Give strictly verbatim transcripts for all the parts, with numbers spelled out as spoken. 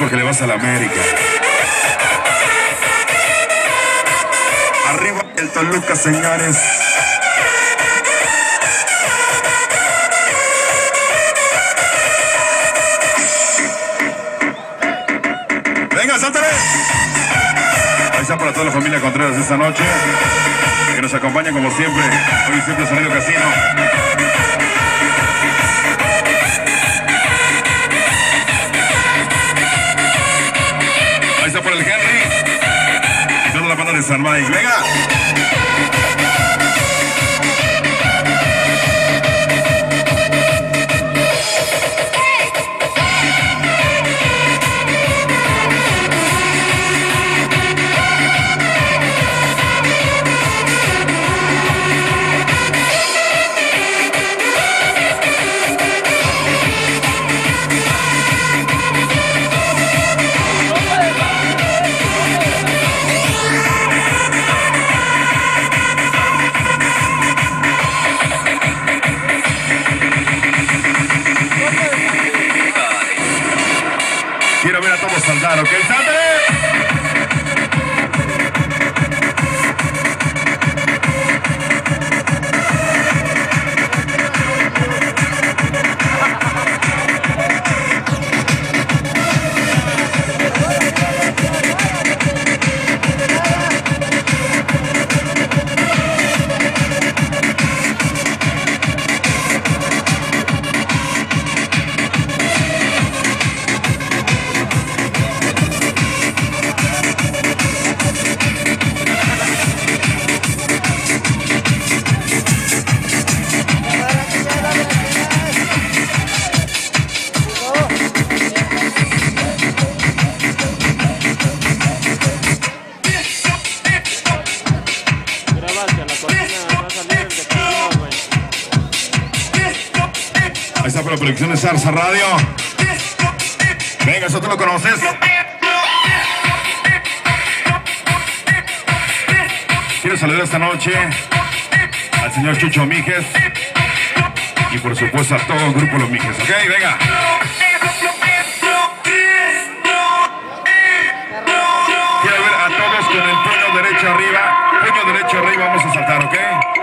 porque le vas a la América. Arriba el Toluca, señores. Venga, sáltale. Ahí está para toda la familia Contreras esta noche, que nos acompaña como siempre. Hoy siempre Sonido Casino. Ahí está por el Henry y toda la banda de San Mike. Venga. Quiero ver a todos saltar, ¿ok? ¡Sáltale! Ahí está por la producción de Zarza Radio. Venga, eso tú lo conoces. Quiero saludar esta noche al señor Chucho Mijes y por supuesto a todo el grupo Los Mijes, ¿ok? Venga. Quiero ver a todos con el puño derecho arriba. Puño derecho arriba, vamos a saltar, ¿ok?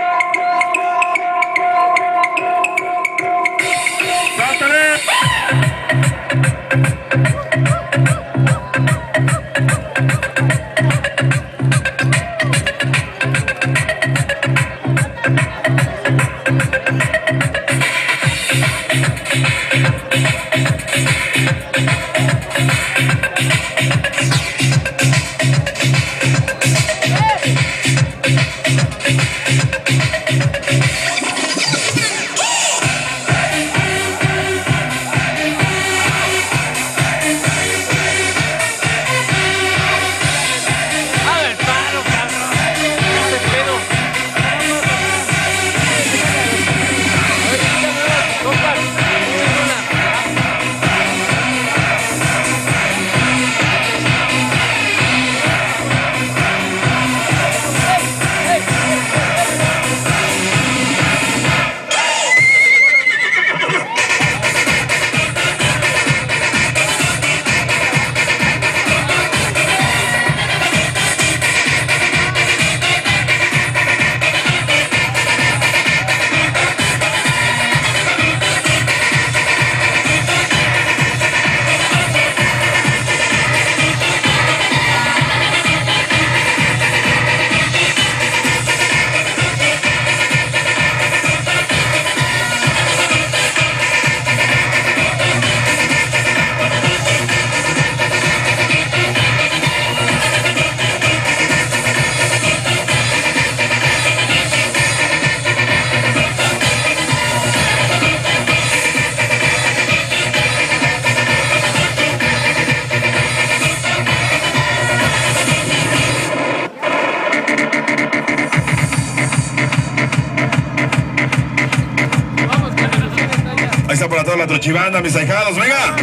Ahí está para toda la trochibanda, mis ahijados, venga.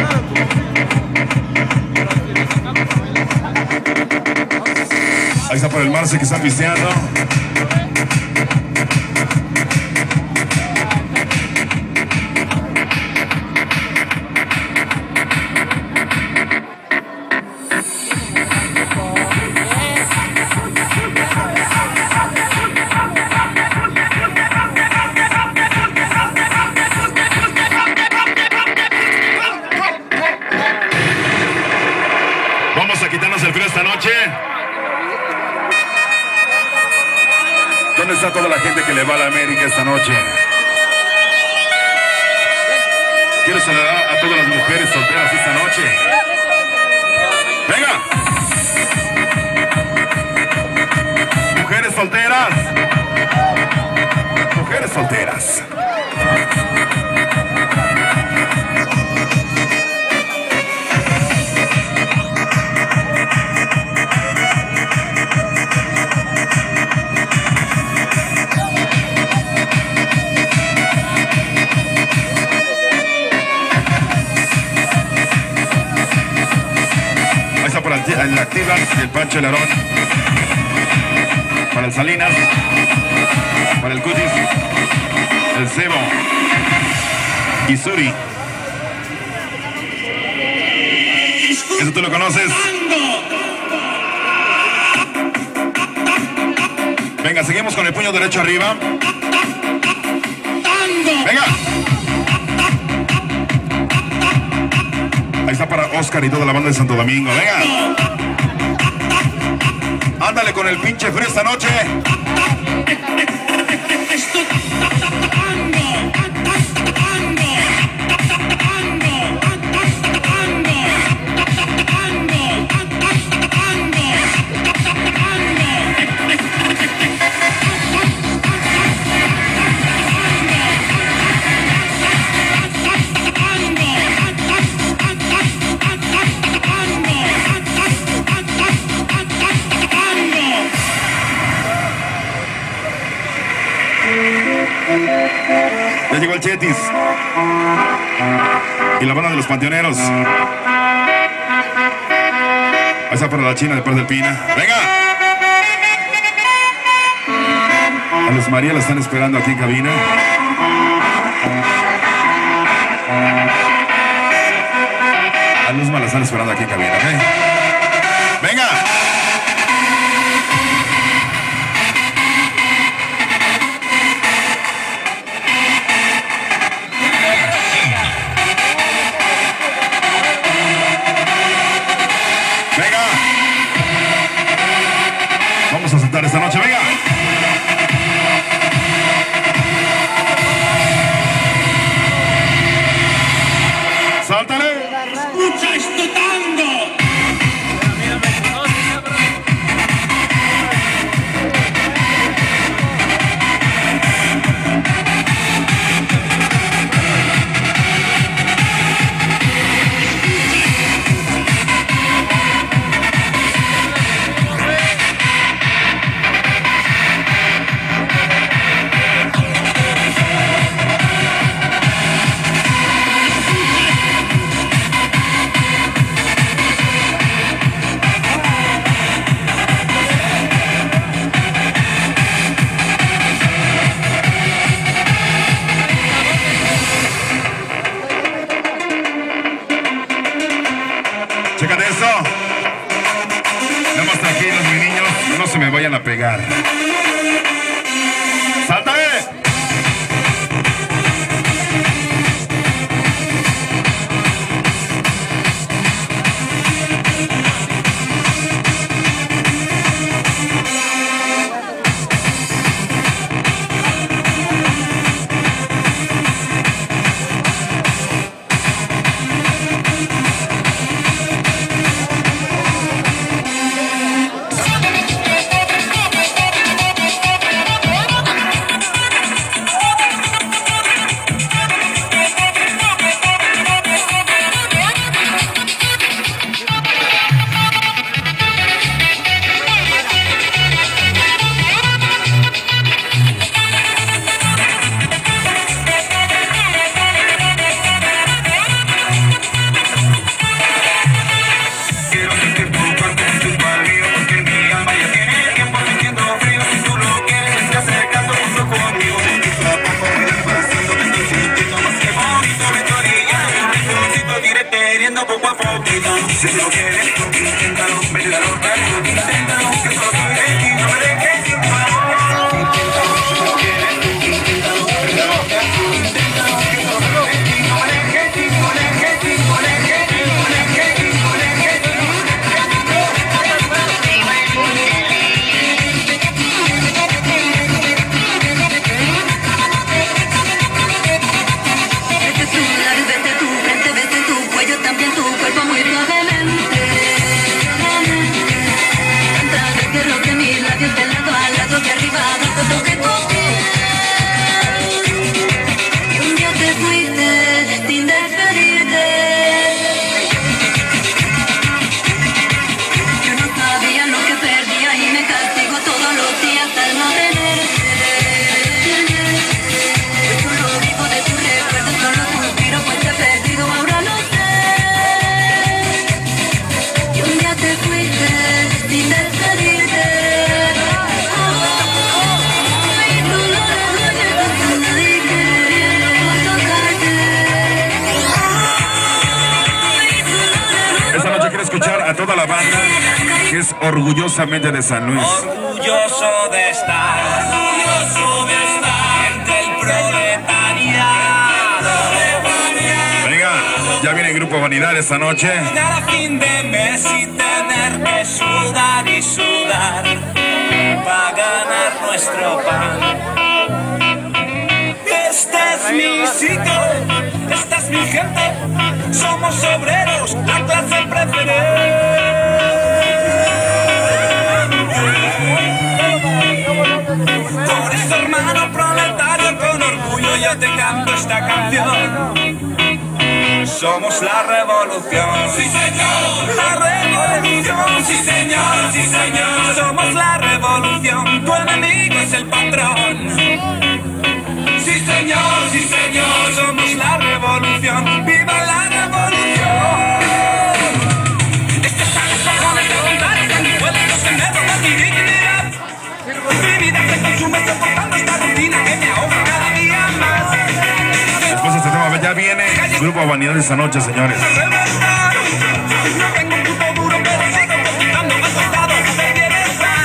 Ahí está por el Marce que está pisteando. Sentimos el frío esta noche. ¿Dónde está toda la gente que le va a la América esta noche? Quiero saludar a todas las mujeres solteras esta noche. ¡Venga! Mujeres solteras. Mujeres solteras. Para el Activas, el Pancho el Aarón, para el Salinas, para el Cutis, el Cebo y Suri. ¿Eso tú lo conoces? Venga, seguimos con el puño derecho arriba. Venga. Ahí está para Oscar y toda la banda de Santo Domingo. Venga. Ándale con el pinche frío esta noche. Ya llegó el Chetis y la banda de los Panteoneros. Ahí está para la China de Par del Pina. ¡Venga! A los María la están esperando aquí en cabina. A Luzma la están esperando aquí en cabina, ¿ok? ¡Venga! Vamos a saltar esta noche, venga. Sáltale. Escucha este tango. Chécate eso. Nada más tranquilos, mis niños. No se me vayan a pegar. ¡Sáltale! Si lo quieres, inténtalo, inténtalo, inténtalo, que solo quieres y no me dejes sin tu amor. Inténtalo, si lo quieres, inténtalo, inténtalo, inténtalo, que solo quieres y no me dejes sin, no dejes sin, no dejes sin, no dejes sin, no dejes sin, no dejes sin. quiero escuchar a toda la banda que es orgullosamente de San Luis. Orgulloso de estar, orgulloso de estar entre el proletariado. Venga, ya viene el Grupo Vanidad esta noche. Llegar a fin de mes y tener que sudar y sudar para ganar nuestro pan. Este es mi sitio, esta es mi gente, somos obreros, la clase preferente. Por eso, hermano proletario, con orgullo yo te canto esta canción. Somos la revolución, sí señor, la revolución, sí señor, sí señor. Somos la revolución, tu enemigo es el patrón. Sí señor, sí señor, somos la revolución, viva la revolución. Estos son los cojones de voluntarios que ni pueden los que me roban mi dignidad. Mi vida se consume soportando esta rutina que me ahoga cada día más. Después de este tema ya viene el Grupo Vanidad esta noche, señores. No tengo un puto duro, pero sigo cotizando al costado de bienestar.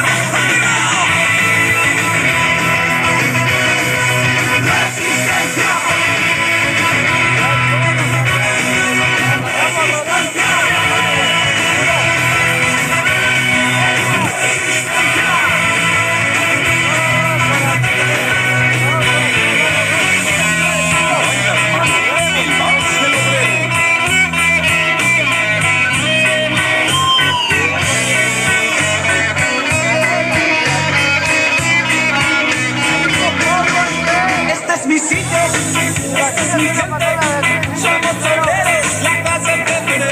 Este es mi sitio, esta es mi gente, somos obreros, la clase preferente.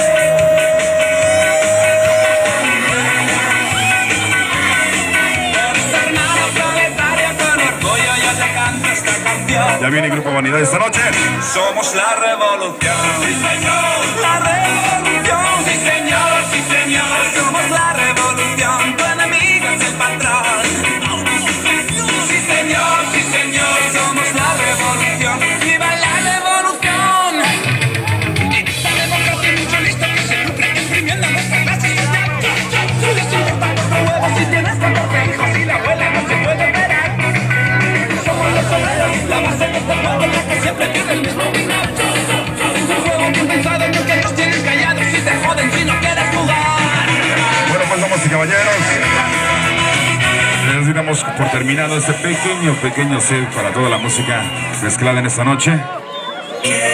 Por eso, hermano proletario, con orgullo yo te canto esta canción. Ya viene el Grupo Vanidad esta noche. Somos la revolución, sí señor, la revolución, sí señor, sí señor. Somos la revolución, tu enemigo es el patrón. Sí señor, sí señor, somos la revolución, viva la revolución. Esta democracia es mucho listo que se lucra exprimiendo a nuestra clase social. Les importa nuestro huevo si tienes catorce hijos y la abuela no se puede operar. Somos los obreros, la base de este juego en la que siempre tiene el mismo final. Es un juego bien pensado en el que nos tienen callados y te joden si no quieres jugar. Bueno, pues vamos y caballeros. Les damos por terminado este pequeño, pequeño set para toda la música mezclada en esta noche.